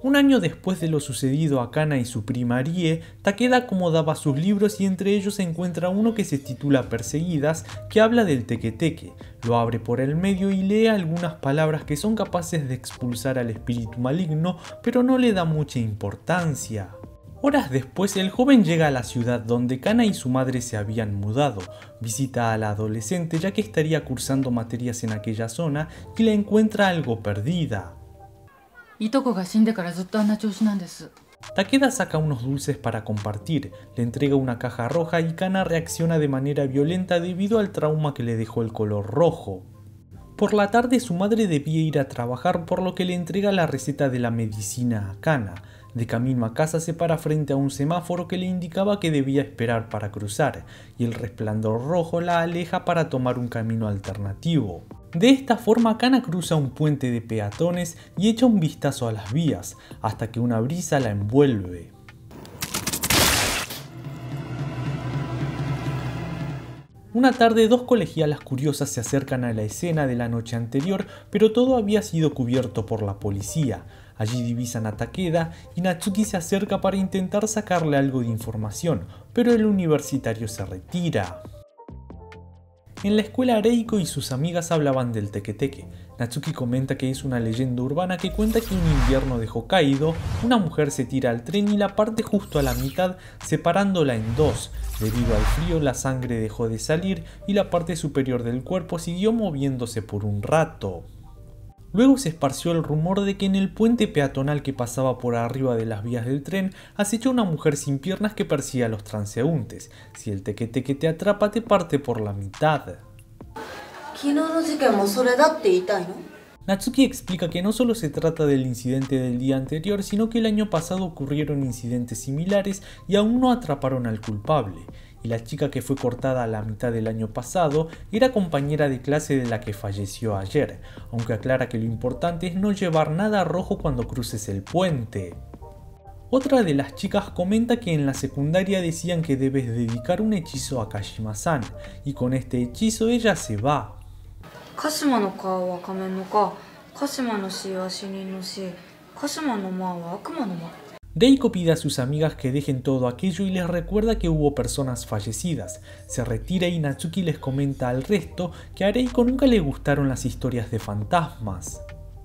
Un año después de lo sucedido a Kana y su prima Rie, Takeda acomodaba sus libros y entre ellos se encuentra uno que se titula Perseguidas, que habla del teque-teque. Lo abre por el medio y lee algunas palabras que son capaces de expulsar al espíritu maligno, pero no le da mucha importancia. Horas después, el joven llega a la ciudad donde Kana y su madre se habían mudado. Visita a la adolescente ya que estaría cursando materias en aquella zona y la encuentra algo perdida. Takeda saca unos dulces para compartir, le entrega una caja roja y Kana reacciona de manera violenta debido al trauma que le dejó el color rojo. Por la tarde su madre debía ir a trabajar, por lo que le entrega la receta de la medicina a Kana. De camino a casa se para frente a un semáforo que le indicaba que debía esperar para cruzar, y el resplandor rojo la aleja para tomar un camino alternativo. De esta forma Kana cruza un puente de peatones y echa un vistazo a las vías, hasta que una brisa la envuelve. Una tarde, dos colegialas curiosas se acercan a la escena de la noche anterior, pero todo había sido cubierto por la policía. Allí divisan a Takeda y Natsuki se acerca para intentar sacarle algo de información, pero el universitario se retira. En la escuela, Reiko y sus amigas hablaban del teque-teque. Natsuki comenta que es una leyenda urbana que cuenta que un invierno de Hokkaido, una mujer se tira al tren y la parte justo a la mitad, separándola en dos. Debido al frío, la sangre dejó de salir y la parte superior del cuerpo siguió moviéndose por un rato. Luego se esparció el rumor de que en el puente peatonal que pasaba por arriba de las vías del tren acecha una mujer sin piernas que persigue a los transeúntes. Si el teque-teque te atrapa, te parte por la mitad. Natsuki explica que no solo se trata del incidente del día anterior, sino que el año pasado ocurrieron incidentes similares y aún no atraparon al culpable. Y la chica que fue cortada a la mitad del año pasado era compañera de clase de la que falleció ayer, aunque aclara que lo importante es no llevar nada rojo cuando cruces el puente. Otra de las chicas comenta que en la secundaria decían que debes dedicar un hechizo a Kashima-san, y con este hechizo ella se va. Reiko pide a sus amigas que dejen todo aquello y les recuerda que hubo personas fallecidas. Se retira y Natsuki les comenta al resto que a Reiko nunca le gustaron las historias de fantasmas.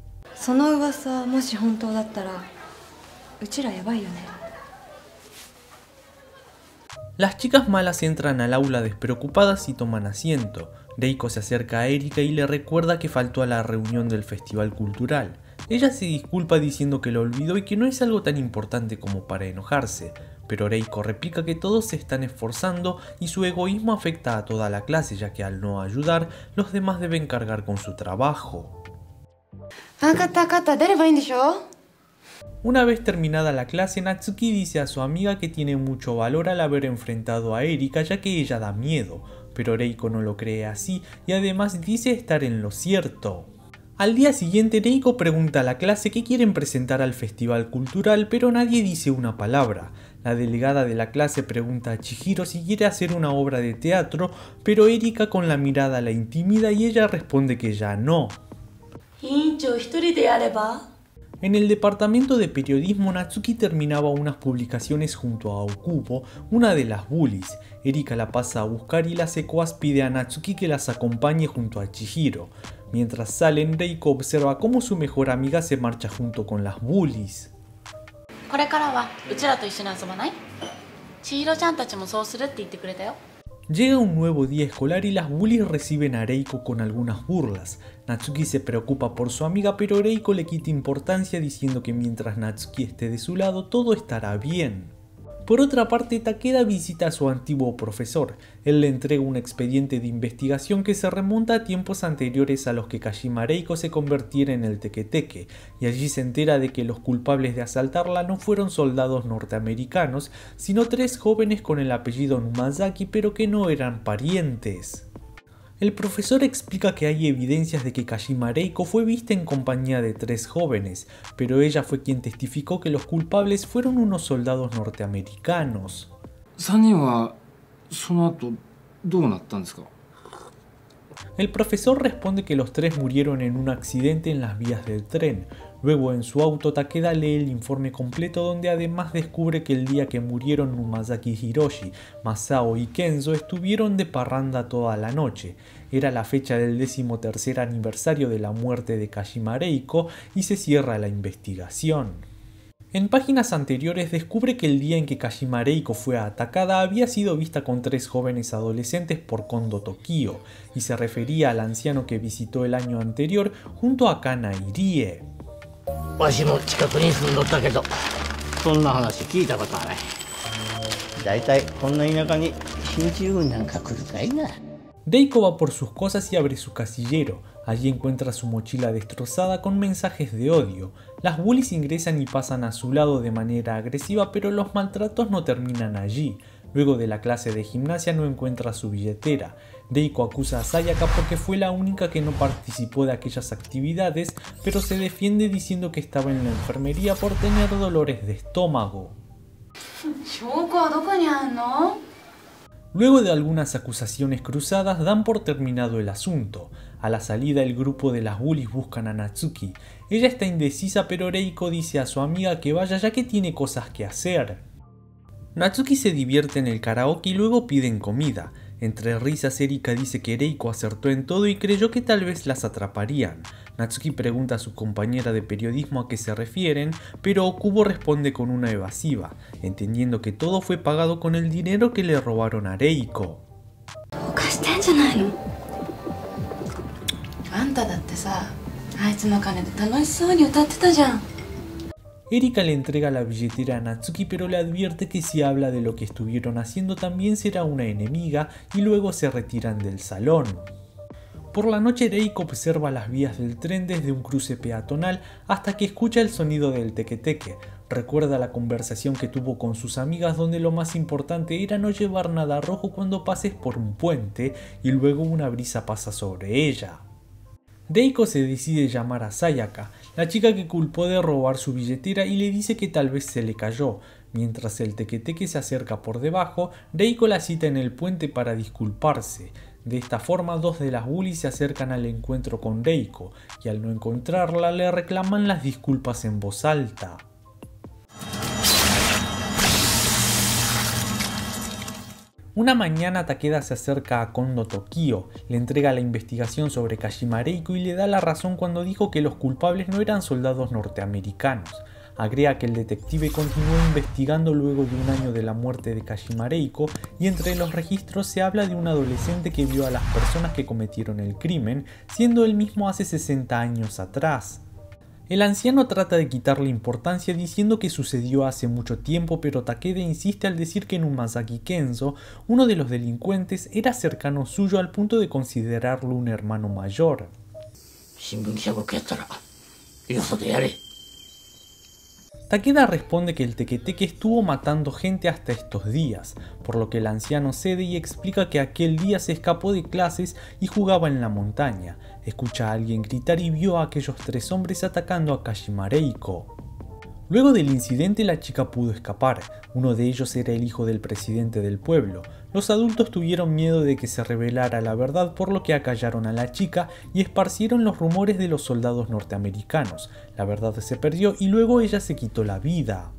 Las chicas malas entran al aula despreocupadas y toman asiento. Reiko se acerca a Erika y le recuerda que faltó a la reunión del festival cultural. Ella se disculpa diciendo que lo olvidó y que no es algo tan importante como para enojarse, pero Reiko replica que todos se están esforzando y su egoísmo afecta a toda la clase, ya que al no ayudar, los demás deben cargar con su trabajo. Una vez terminada la clase, Natsuki dice a su amiga que tiene mucho valor al haber enfrentado a Erika, ya que ella da miedo, pero Reiko no lo cree así y además dice estar en lo cierto. Al día siguiente, Reiko pregunta a la clase qué quieren presentar al festival cultural, pero nadie dice una palabra. La delegada de la clase pregunta a Chihiro si quiere hacer una obra de teatro, pero Erika con la mirada la intimida y ella responde que ya no. En el departamento de periodismo, Natsuki terminaba unas publicaciones junto a Okubo, una de las bullies. Erika la pasa a buscar y la secuaz pide a Natsuki que las acompañe junto a Chihiro. Mientras salen, Reiko observa cómo su mejor amiga se marcha junto con las bullies. Llega un nuevo día escolar y las bullies reciben a Reiko con algunas burlas. Natsuki se preocupa por su amiga, pero Reiko le quita importancia diciendo que mientras Natsuki esté de su lado todo estará bien. Por otra parte, Takeda visita a su antiguo profesor. Él le entrega un expediente de investigación que se remonta a tiempos anteriores a los que Kashima Reiko se convirtiera en el teque-teque, y allí se entera de que los culpables de asaltarla no fueron soldados norteamericanos, sino 3 jóvenes con el apellido Numazaki, pero que no eran parientes. El profesor explica que hay evidencias de que Kashima Reiko fue vista en compañía de 3 jóvenes, pero ella fue quien testificó que los culpables fueron unos soldados norteamericanos. El profesor responde que los 3 murieron en un accidente en las vías del tren. Luego en su auto Takeda lee el informe completo donde además descubre que el día que murieron Numazaki Hiroshi, Masao y Kenzo estuvieron de parranda toda la noche. Era la fecha del 13º aniversario de la muerte de Kashima Reiko y se cierra la investigación. En páginas anteriores descubre que el día en que Kashima Reiko fue atacada había sido vista con 3 jóvenes adolescentes por Kondo Tokio y se refería al anciano que visitó el año anterior junto a Kana Irie. Reiko va por sus cosas y abre su casillero. Allí encuentra su mochila destrozada con mensajes de odio. Las bullies ingresan y pasan a su lado de manera agresiva, pero los maltratos no terminan allí. Luego de la clase de gimnasia no encuentra su billetera. Reiko acusa a Sayaka porque fue la única que no participó de aquellas actividades, pero se defiende diciendo que estaba en la enfermería por tener dolores de estómago. Luego de algunas acusaciones cruzadas dan por terminado el asunto. A la salida el grupo de las bullies buscan a Natsuki. Ella está indecisa pero Reiko dice a su amiga que vaya ya que tiene cosas que hacer. Natsuki se divierte en el karaoke y luego piden comida. Entre risas Erika dice que Reiko acertó en todo y creyó que tal vez las atraparían. Natsuki pregunta a su compañera de periodismo a qué se refieren, pero Okubo responde con una evasiva, entendiendo que todo fue pagado con el dinero que le robaron a Reiko. Erika le entrega la billetera a Natsuki pero le advierte que si habla de lo que estuvieron haciendo también será una enemiga y luego se retiran del salón. Por la noche Reiko observa las vías del tren desde un cruce peatonal hasta que escucha el sonido del teque-teque. Recuerda la conversación que tuvo con sus amigas donde lo más importante era no llevar nada rojo cuando pases por un puente y luego una brisa pasa sobre ella. Reiko se decide llamar a Sayaka, la chica que culpó de robar su billetera y le dice que tal vez se le cayó. Mientras el teque-teque se acerca por debajo, Reiko la cita en el puente para disculparse. De esta forma 2 de las bullies se acercan al encuentro con Reiko y al no encontrarla le reclaman las disculpas en voz alta. Una mañana Takeda se acerca a Kondo Tokio, le entrega la investigación sobre Kashima Reiko y le da la razón cuando dijo que los culpables no eran soldados norteamericanos. Agrega que el detective continuó investigando luego de un año de la muerte de Kashima Reiko y entre los registros se habla de un adolescente que vio a las personas que cometieron el crimen, siendo él mismo hace 60 años atrás. El anciano trata de quitarle importancia diciendo que sucedió hace mucho tiempo, pero Takeda insiste al decir que Numazaki Kenzo, uno de los delincuentes, era cercano suyo al punto de considerarlo un hermano mayor. Takeda responde que el teque-teque estuvo matando gente hasta estos días, por lo que el anciano cede y explica que aquel día se escapó de clases y jugaba en la montaña. Escucha a alguien gritar y vio a aquellos 3 hombres atacando a Kashima Reiko. Luego del incidente la chica pudo escapar, uno de ellos era el hijo del presidente del pueblo. Los adultos tuvieron miedo de que se revelara la verdad por lo que acallaron a la chica y esparcieron los rumores de los soldados norteamericanos. La verdad se perdió y luego ella se quitó la vida.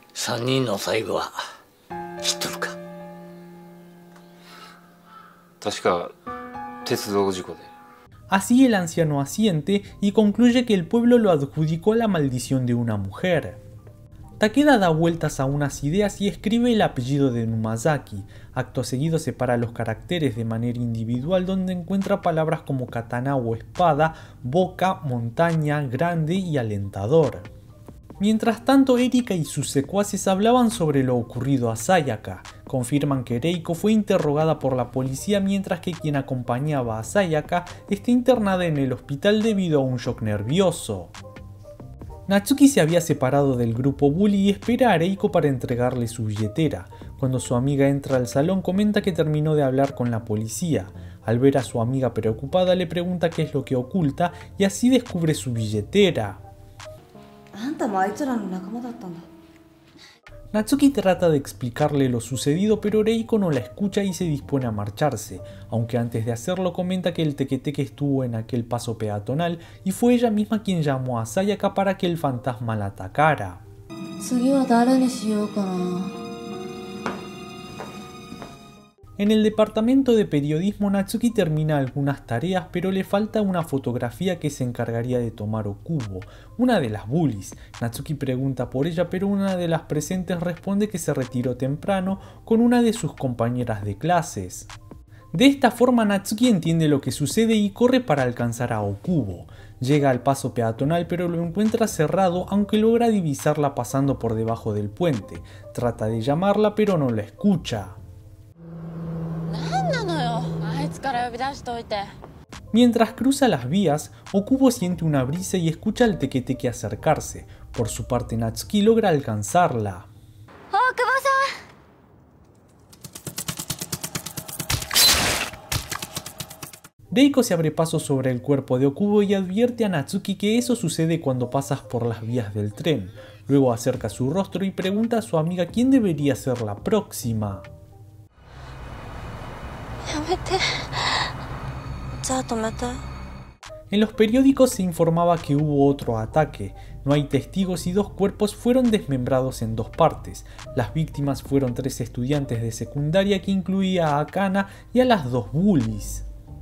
Así el anciano asiente y concluye que el pueblo lo adjudicó a la maldición de una mujer. Takeda da vueltas a unas ideas y escribe el apellido de Numazaki. Acto seguido separa los caracteres de manera individual donde encuentra palabras como katana o espada, boca, montaña, grande y alentador. Mientras tanto, Erika y sus secuaces hablaban sobre lo ocurrido a Sayaka. Confirman que Reiko fue interrogada por la policía mientras que quien acompañaba a Sayaka está internada en el hospital debido a un shock nervioso. Natsuki se había separado del grupo bully y espera a Reiko para entregarle su billetera. Cuando su amiga entra al salón comenta que terminó de hablar con la policía. Al ver a su amiga preocupada le pregunta qué es lo que oculta y así descubre su billetera. Natsuki trata de explicarle lo sucedido, pero Reiko no la escucha y se dispone a marcharse, aunque antes de hacerlo comenta que el tequeteque estuvo en aquel paso peatonal y fue ella misma quien llamó a Sayaka para que el fantasma la atacara. En el departamento de periodismo, Natsuki termina algunas tareas, pero le falta una fotografía que se encargaría de tomar Okubo, una de las bullies. Natsuki pregunta por ella, pero una de las presentes responde que se retiró temprano con una de sus compañeras de clases. De esta forma, Natsuki entiende lo que sucede y corre para alcanzar a Okubo. Llega al paso peatonal, pero lo encuentra cerrado, aunque logra divisarla pasando por debajo del puente. Trata de llamarla, pero no la escucha. Mientras cruza las vías, Okubo siente una brisa y escucha al tequeteque acercarse. Por su parte, Natsuki logra alcanzarla. Reiko se abre paso sobre el cuerpo de Okubo y advierte a Natsuki que eso sucede cuando pasas por las vías del tren. Luego acerca su rostro y pregunta a su amiga quién debería ser la próxima. En los periódicos se informaba que hubo otro ataque. No hay testigos y 2 cuerpos fueron desmembrados en 2 partes. Las víctimas fueron 3 estudiantes de secundaria, que incluía a Akana y a las 2 bullies.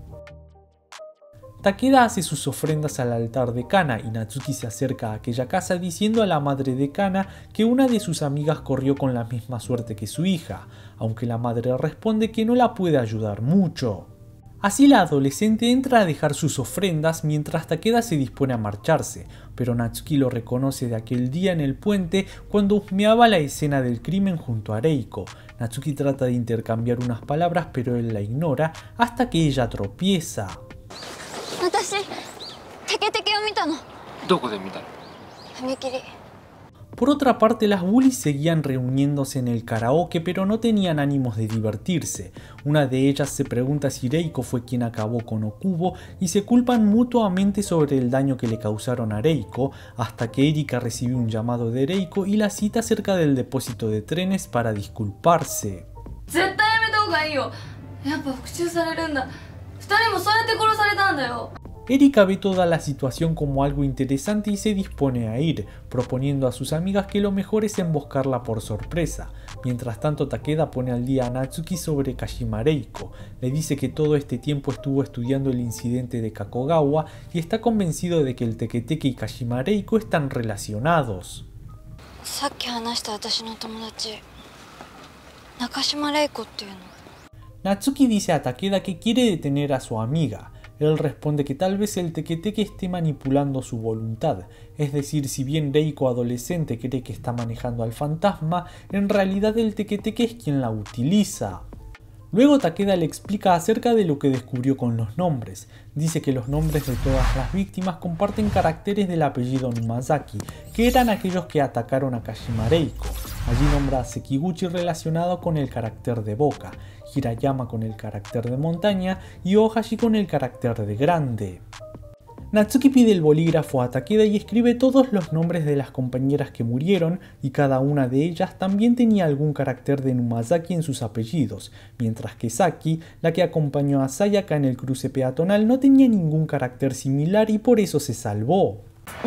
Takeda hace sus ofrendas al altar de Kana y Natsuki se acerca a aquella casa diciendo a la madre de Kana que una de sus amigas corrió con la misma suerte que su hija, aunque la madre responde que no la puede ayudar mucho. Así la adolescente entra a dejar sus ofrendas mientras Takeda se dispone a marcharse, pero Natsuki lo reconoce de aquel día en el puente cuando husmeaba la escena del crimen junto a Reiko. Natsuki trata de intercambiar unas palabras, pero él la ignora hasta que ella tropieza. Por otra parte, las bullies seguían reuniéndose en el karaoke, pero no tenían ánimos de divertirse. Una de ellas se pregunta si Reiko fue quien acabó con Okubo y se culpan mutuamente sobre el daño que le causaron a Reiko, hasta que Erika recibe un llamado de Reiko y la cita cerca del depósito de trenes para disculparse. Erika ve toda la situación como algo interesante y se dispone a ir, proponiendo a sus amigas que lo mejor es emboscarla por sorpresa. Mientras tanto, Takeda pone al día a Natsuki sobre Kashima Reiko. Le dice que todo este tiempo estuvo estudiando el incidente de Kakogawa y está convencido de que el tequeteque y Kashima Reiko están relacionados. Natsuki dice a Takeda que quiere detener a su amiga. Él responde que tal vez el tequeteque esté manipulando su voluntad, es decir, si bien Reiko adolescente cree que está manejando al fantasma, en realidad el tequeteque es quien la utiliza. Luego Takeda le explica acerca de lo que descubrió con los nombres. Dice que los nombres de todas las víctimas comparten caracteres del apellido Numazaki, que eran aquellos que atacaron a Kashima Reiko. Allí nombra a Sekiguchi relacionado con el carácter de boca, Hirayama con el carácter de montaña y Ohashi con el carácter de grande. Natsuki pide el bolígrafo a Takeda y escribe todos los nombres de las compañeras que murieron, y cada una de ellas también tenía algún carácter de Numazaki en sus apellidos, mientras que Saki, la que acompañó a Sayaka en el cruce peatonal, no tenía ningún carácter similar y por eso se salvó.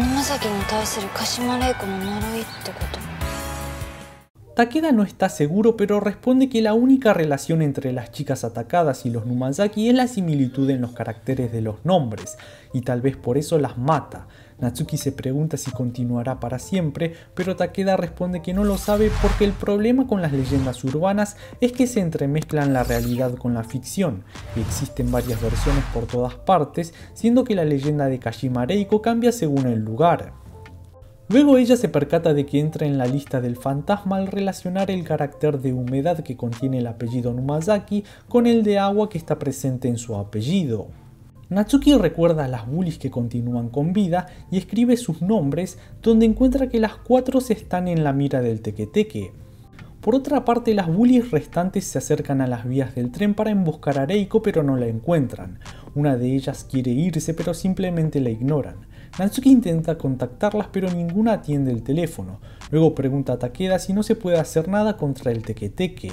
Takeda no está seguro, pero responde que la única relación entre las chicas atacadas y los Numazaki es la similitud en los caracteres de los nombres, y tal vez por eso las mata. Natsuki se pregunta si continuará para siempre, pero Takeda responde que no lo sabe porque el problema con las leyendas urbanas es que se entremezclan la realidad con la ficción, y existen varias versiones por todas partes, siendo que la leyenda de Kashima Reiko cambia según el lugar. Luego ella se percata de que entra en la lista del fantasma al relacionar el carácter de humedad que contiene el apellido Numazaki con el de agua que está presente en su apellido. Natsuki recuerda a las bullies que continúan con vida y escribe sus nombres, donde encuentra que las 4 están en la mira del tequeteque. Por otra parte, las bullies restantes se acercan a las vías del tren para emboscar a Reiko, pero no la encuentran. Una de ellas quiere irse, pero simplemente la ignoran. Natsuki intenta contactarlas pero ninguna atiende el teléfono. Luego pregunta a Takeda si no se puede hacer nada contra el teque-teque.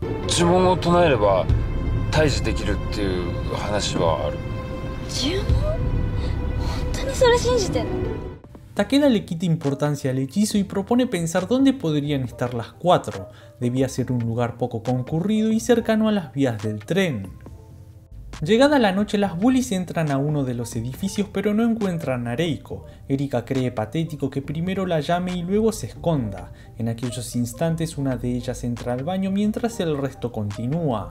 Takeda le quita importancia al hechizo y propone pensar dónde podrían estar las cuatro. Debía ser un lugar poco concurrido y cercano a las vías del tren. Llegada la noche, las bullies entran a uno de los edificios pero no encuentran a Reiko. Erika cree patético que primero la llame y luego se esconda. En aquellos instantes una de ellas entra al baño mientras el resto continúa.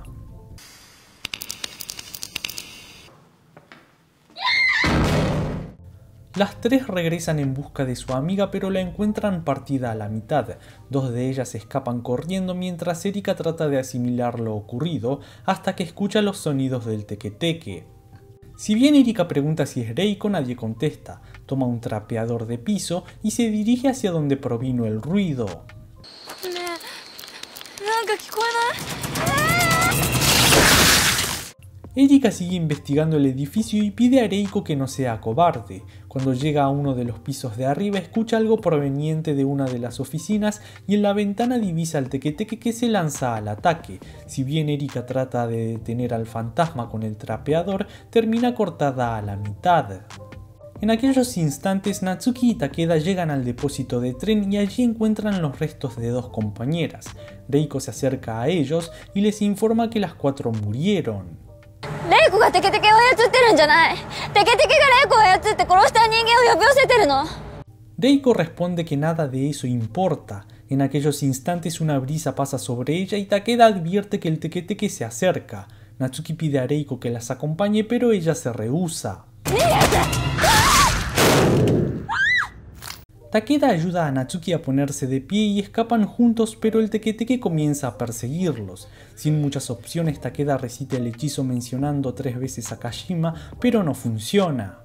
Las tres regresan en busca de su amiga pero la encuentran partida a la mitad. Dos de ellas escapan corriendo mientras Erika trata de asimilar lo ocurrido hasta que escucha los sonidos del teque-teque. Si bien Erika pregunta si es Reiko, nadie contesta. Toma un trapeador de piso y se dirige hacia donde provino el ruido. Erika sigue investigando el edificio y pide a Reiko que no sea cobarde. Cuando llega a uno de los pisos de arriba escucha algo proveniente de una de las oficinas y en la ventana divisa al teque-teque que se lanza al ataque. Si bien Erika trata de detener al fantasma con el trapeador, termina cortada a la mitad. En aquellos instantes, Natsuki y Takeda llegan al depósito de tren y allí encuentran los restos de dos compañeras. Reiko se acerca a ellos y les informa que las cuatro murieron. Reiko responde que nada de eso importa. En aquellos instantes una brisa pasa sobre ella y Takeda advierte que el teque-teque se acerca. Natsuki pide a Reiko que las acompañe pero ella se rehúsa. Takeda ayuda a Natsuki a ponerse de pie y escapan juntos, pero el teque-teque comienza a perseguirlos. Sin muchas opciones, Takeda recita el hechizo mencionando 3 veces a Kashima, pero no funciona.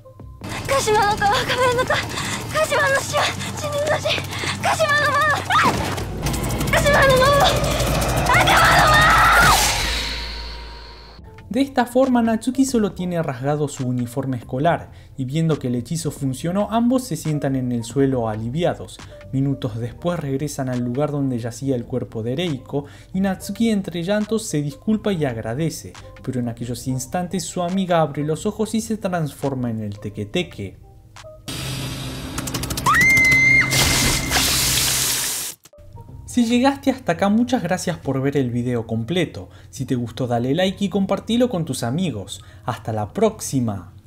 De esta forma, Natsuki solo tiene rasgado su uniforme escolar, y viendo que el hechizo funcionó, ambos se sientan en el suelo aliviados. Minutos después regresan al lugar donde yacía el cuerpo de Reiko, y Natsuki entre llantos se disculpa y agradece, pero en aquellos instantes su amiga abre los ojos y se transforma en el teque-teque. Si llegaste hasta acá, muchas gracias por ver el video completo. Si te gustó, dale like y compartilo con tus amigos. ¡Hasta la próxima!